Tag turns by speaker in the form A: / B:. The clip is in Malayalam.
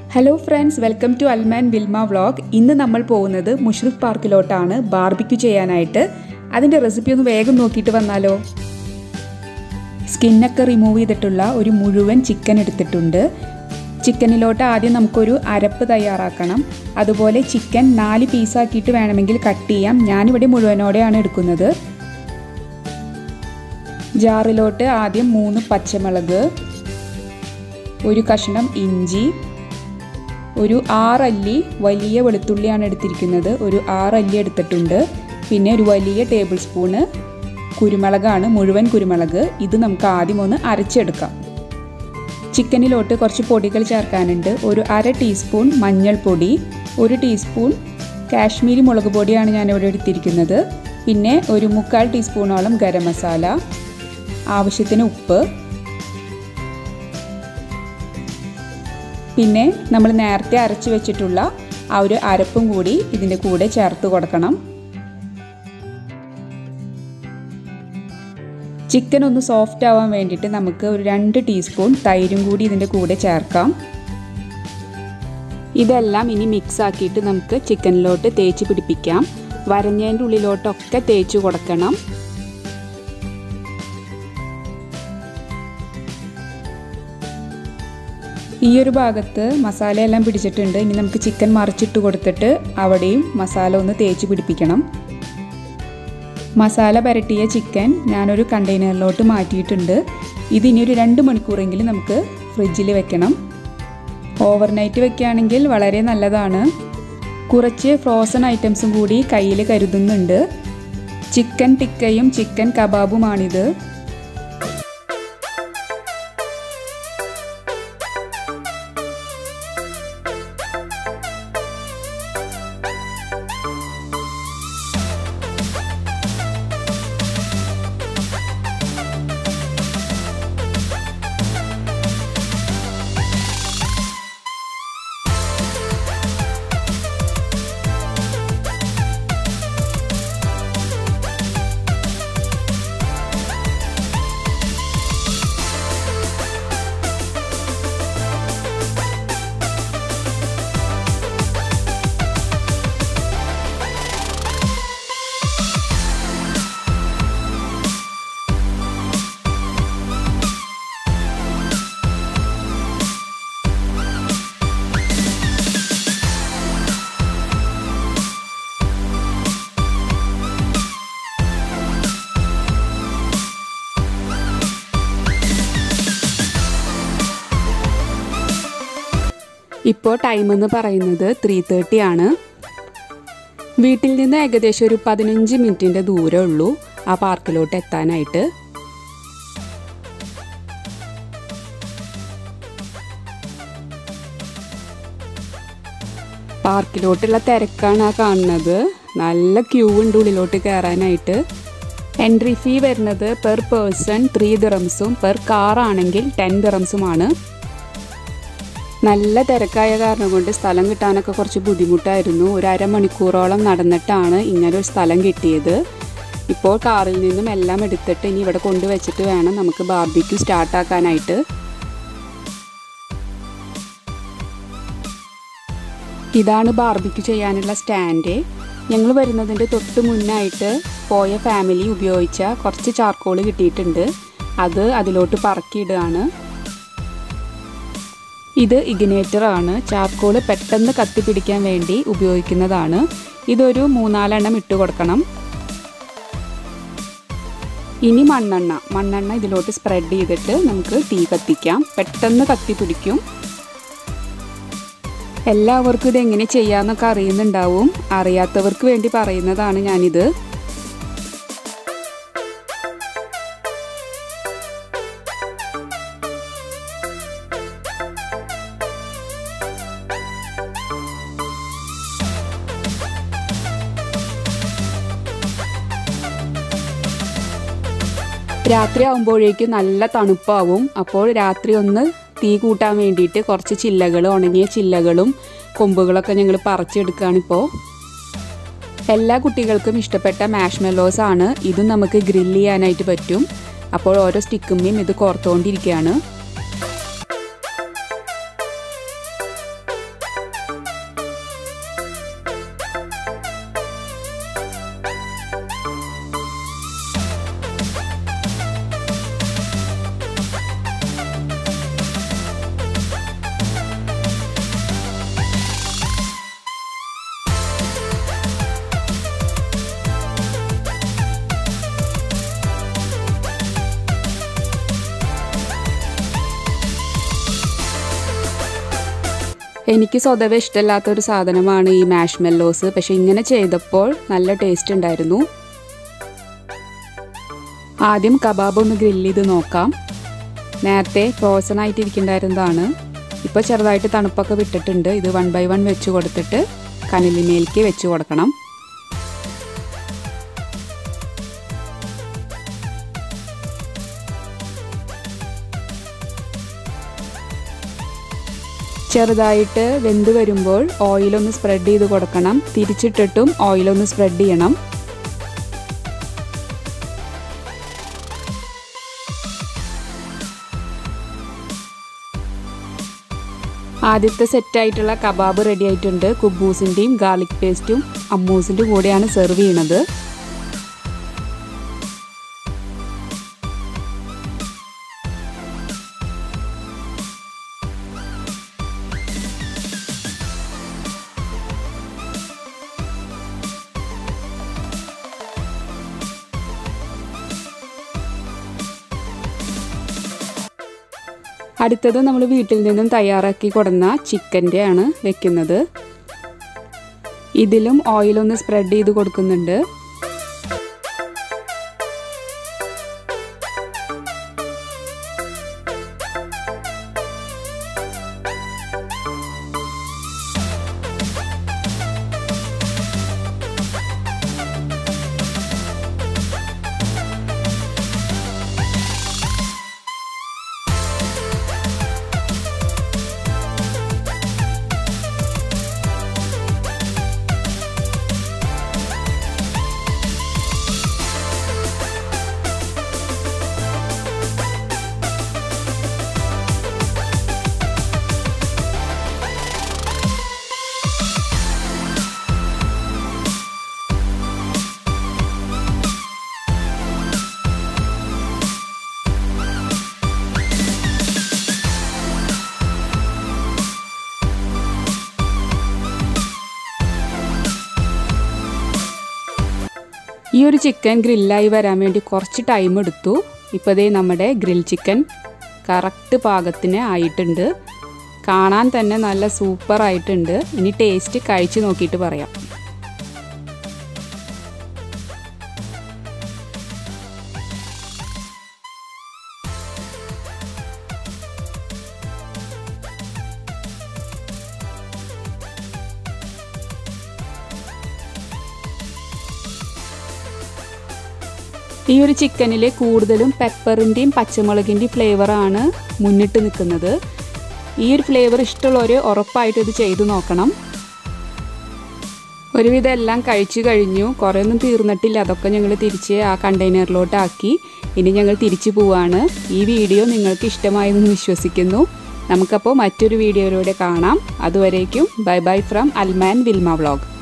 A: Hello friends, welcome to Alman Vilma vlog. ഇന്ന് നമ്മൾ പോകുന്നത് മുഷ്രിഫ് പാർക്കിലോട്ടാണ് ബാർബിക്യൂ ചെയ്യാനായിട്ട്. അതിൻ്റെ റെസിപ്പി ഒന്ന് വേഗം നോക്കിയിട്ട് വന്നാലോ. സ്കിന്നൊക്കെ റിമൂവ് ചെയ്തിട്ടുള്ള ഒരു മുഴുവൻ ചിക്കൻ എടുത്തിട്ടുണ്ട്. ചിക്കനിലോട്ട് ആദ്യം നമുക്കൊരു അരപ്പ് തയ്യാറാക്കണം. അതുപോലെ ചിക്കൻ 4 പീസാക്കിയിട്ട് വേണമെങ്കിൽ കട്ട് ചെയ്യാം. ഞാനിവിടെ മുഴുവനോടെയാണ് എടുക്കുന്നത്. ജാറിലോട്ട് ആദ്യം 3 പച്ചമുളക്, ഒരു കഷ്ണം ഇഞ്ചി, ഒരു 6 അല്ലി വലിയ വെളുത്തുള്ളിയാണ് എടുത്തിരിക്കുന്നത്. ഒരു 6 അല്ലി എടുത്തിട്ടുണ്ട്. പിന്നെ ഒരു വലിയ ടേബിൾ സ്പൂണ് കുരുമുളകാണ്, മുഴുവൻ കുരുമുളക്. ഇത് നമുക്ക് ആദ്യം ഒന്ന് അരച്ചെടുക്കാം. ചിക്കനിലോട്ട് കുറച്ച് പൊടികൾ ചേർക്കാനുണ്ട്. ഒരു 1/2 ടീസ്പൂൺ മഞ്ഞൾപ്പൊടി, 1 ടീസ്പൂൺ കാശ്മീരി മുളക് പൊടിയാണ് ഞാനിവിടെ എടുത്തിരിക്കുന്നത്. പിന്നെ ഒരു 3/4 ടീസ്പൂണോളം ഗരം മസാല, ആവശ്യത്തിന് ഉപ്പ്, പിന്നെ നമ്മൾ നേരത്തെ അരച്ച് വെച്ചിട്ടുള്ള ആ ഒരു അരപ്പും കൂടി ഇതിൻ്റെ കൂടെ ചേർത്ത് കൊടുക്കണം. ചിക്കൻ ഒന്ന് സോഫ്റ്റ് ആവാൻ വേണ്ടിയിട്ട് നമുക്ക് ഒരു 2 ടീസ്പൂൺ തൈരും കൂടി ഇതിൻ്റെ കൂടെ ചേർക്കാം. ഇതെല്ലാം ഇനി മിക്സ് ആക്കിയിട്ട് നമുക്ക് ചിക്കനിലോട്ട് തേച്ച് പിടിപ്പിക്കാം. വരഞ്ഞതിൻ്റെ ഉള്ളിലോട്ടൊക്കെ തേച്ച് കൊടുക്കണം. ഈ ഒരു ഭാഗത്ത് മസാലയെല്ലാം പിടിച്ചിട്ടുണ്ട്. ഇനി നമുക്ക് ചിക്കൻ മറിച്ചിട്ട് കൊടുത്തിട്ട് അവിടെയും മസാല ഒന്ന് തേച്ച് പിടിപ്പിക്കണം. മസാല പുരട്ടിയ ചിക്കൻ ഞാനൊരു കണ്ടെയ്നറിലോട്ട് മാറ്റിയിട്ടുണ്ട്. ഇതിനി ഒരു 2 മണിക്കൂറെങ്കിലും നമുക്ക് ഫ്രിഡ്ജിൽ വെക്കണം. ഓവർനൈറ്റ് വെക്കുകയാണെങ്കിൽ വളരെ നല്ലതാണ്. കുറച്ച് ഫ്രോസൺ ഐറ്റംസും കൂടി കയ്യിൽ കരുതുന്നുണ്ട്. ചിക്കൻ ടിക്കയും ചിക്കൻ കബാബുമാണിത്. ഇപ്പോൾ ടൈം എന്ന് പറയുന്നത് 3:30 ആണ്. വീട്ടിൽ നിന്ന് ഏകദേശം ഒരു 15 മിനിറ്റിൻ്റെ ദൂരമേ ഉള്ളൂ ആ പാർക്കിലോട്ട് എത്താനായിട്ട്. പാർക്കിലോട്ടുള്ള തിരക്കാണ് ആ കാണുന്നത്. നല്ല ക്യൂ ഉണ്ട് ഉള്ളിലോട്ട് കയറാനായിട്ട്. എൻട്രി ഫീ വരുന്നത് പെർ പേഴ്സൺ 3 ദിറംസും പെർ കാർ ആണെങ്കിൽ 10 ദിറംസുമാണ്. നല്ല തിരക്കായ കാരണം കൊണ്ട് സ്ഥലം കിട്ടാനൊക്കെ കുറച്ച് ബുദ്ധിമുട്ടായിരുന്നു. ഒരു 1/2 മണിക്കൂറോളം നടന്നിട്ടാണ് ഇങ്ങനെ ഒരു സ്ഥലം കിട്ടിയത്. ഇപ്പോൾ കാറിൽ നിന്നും എല്ലാം എടുത്തിട്ട് ഇനി ഇവിടെ കൊണ്ടുവച്ചിട്ട് വേണം നമുക്ക് ബാർബിക്യൂ സ്റ്റാർട്ടാക്കാനായിട്ട്. ഇതാണ് ബാർബിക്യൂ ചെയ്യാനുള്ള സ്റ്റാൻഡ്. ഞങ്ങൾ വരുന്നതിൻ്റെ തൊട്ട് മുന്നായിട്ട് പോയ ഫാമിലി ഉപയോഗിച്ച കുറച്ച് ചാർക്കോൾ കിട്ടിയിട്ടുണ്ട്. അത് അതിലോട്ട് പറക്കിയിടുകയാണ്. ഇത് ഇഗ്നേറ്ററാണ്. ചാർക്കോൾ പെട്ടെന്ന് കത്തിപ്പിടിക്കാൻ വേണ്ടി ഉപയോഗിക്കുന്നതാണ്. ഇതൊരു 3-4 എണ്ണം ഇട്ട് കൊടുക്കണം. ഇനി മണ്ണെണ്ണ ഇതിലോട്ട് സ്പ്രെഡ് ചെയ്തിട്ട് നമുക്ക് തീ കത്തിക്കാം. പെട്ടെന്ന് കത്തിപ്പിടിക്കും. എല്ലാവർക്കും ഇതെങ്ങനെ ചെയ്യാമെന്നൊക്കെ അറിയുന്നുണ്ടാവും. അറിയാത്തവർക്ക് വേണ്ടി പറയുന്നതാണ് ഞാനിത്. രാത്രി ആകുമ്പോഴേക്കും നല്ല തണുപ്പാവും. അപ്പോൾ രാത്രി ഒന്ന് തീ കൂട്ടാൻ വേണ്ടിയിട്ട് കുറച്ച് ചില്ലകൾ, ഉണങ്ങിയ ചില്ലകളും കൊമ്പുകളൊക്കെ ഞങ്ങൾ പറിച്ചെടുക്കുകയാണിപ്പോൾ. എല്ലാ കുട്ടികൾക്കും ഇഷ്ടപ്പെട്ട മാഷ്മെല്ലോസ് ആണ്. ഇതും നമുക്ക് ഗ്രില്ല് ചെയ്യാനായിട്ട് പറ്റും. അപ്പോൾ ഓരോ സ്റ്റിക്കുമ്മേയും ഇത് കോർത്തുകൊണ്ടിരിക്കുകയാണ്. എനിക്ക് സ്വതവേ ഇഷ്ടമില്ലാത്തൊരു സാധനമാണ് ഈ മാഷ്മെല്ലോസ്. പക്ഷെ ഇങ്ങനെ ചെയ്തപ്പോൾ നല്ല ടേസ്റ്റ് ഉണ്ടായിരുന്നു. ആദ്യം കബാബ് ഒന്ന് ഗ്രില്ല് ചെയ്ത് നോക്കാം. നേരത്തെ ഫ്രോസൺ ആയിട്ട് ഇരിക്കുന്നുണ്ടായിരുന്നതാണ്. ഇപ്പോൾ ചെറുതായിട്ട് തണുപ്പൊക്കെ വിട്ടിട്ടുണ്ട്. ഇത് 1 by 1 വെച്ച് കൊടുത്തിട്ട് കനലിമേലേക്ക് വെച്ച് കൊടുക്കണം. ചെറുതായിട്ട് വെന്ത് വരുമ്പോൾ ഓയിലൊന്ന് സ്പ്രെഡ് ചെയ്ത് കൊടുക്കണം. തിരിച്ചിട്ടിട്ടും ഓയിലൊന്ന് സ്പ്രെഡ് ചെയ്യണം. ആദ്യത്തെ സെറ്റായിട്ടുള്ള കബാബ് റെഡി ആയിട്ടുണ്ട്. കുബൂസിൻ്റെയും ഗാർലിക് പേസ്റ്റും അമ്മൂസിൻ്റെ കൂടെയാണ് സെർവ് ചെയ്യണത്. അടുത്തത് നമ്മൾ വീട്ടിൽ നിന്നും തയ്യാറാക്കി കൊടുന്ന ചിക്കൻ്റെ ആണ് വെക്കുന്നത്. ഇതിലും ഓയിലൊന്ന് സ്പ്രെഡ് ചെയ്ത് കൊടുക്കുന്നുണ്ട്. ഈ ഒരു ചിക്കൻ ഗ്രില്ലായി വരാൻ വേണ്ടി കുറച്ച് ടൈം എടുത്തു. ഇപ്പോൾ ദേ നമ്മുടെ ഗ്രിൽ ചിക്കൻ കറക്റ്റ് പാകത്തിന് ആയിട്ടുണ്ട്. കാണാൻ തന്നെ നല്ല സൂപ്പർ ആയിട്ടുണ്ട്. ഇനി ടേസ്റ്റ് കഴിച്ച് നോക്കിയിട്ട് പറയാം. ഈ ഒരു ചിക്കനിൽ കൂടുതലും പെപ്പറിൻ്റെയും പച്ചമുളകിൻ്റെയും ഫ്ലേവറാണ് മുന്നിട്ട് നിൽക്കുന്നത്. ഈ ഒരു ഫ്ലേവർ ഇഷ്ടമുള്ളവർ ഉറപ്പായിട്ട് ഇത് ചെയ്തു നോക്കണം. ഒരുവിധം എല്ലാം കഴിച്ചു കഴിഞ്ഞു. കുറേയൊന്നും തീർന്നിട്ടില്ല. അതൊക്കെ ഞങ്ങൾ തിരിച്ച് ആ കണ്ടെയ്നറിലോട്ടാക്കി. ഇനി ഞങ്ങൾ തിരിച്ചു പോവാണ്. ഈ വീഡിയോ നിങ്ങൾക്ക് ഇഷ്ടമായെന്ന് വിശ്വസിക്കുന്നു. നമുക്കപ്പോൾ മറ്റൊരു വീഡിയോയിലൂടെ കാണാം. അതുവരേക്കും bye bye from Alman Vilma vlog.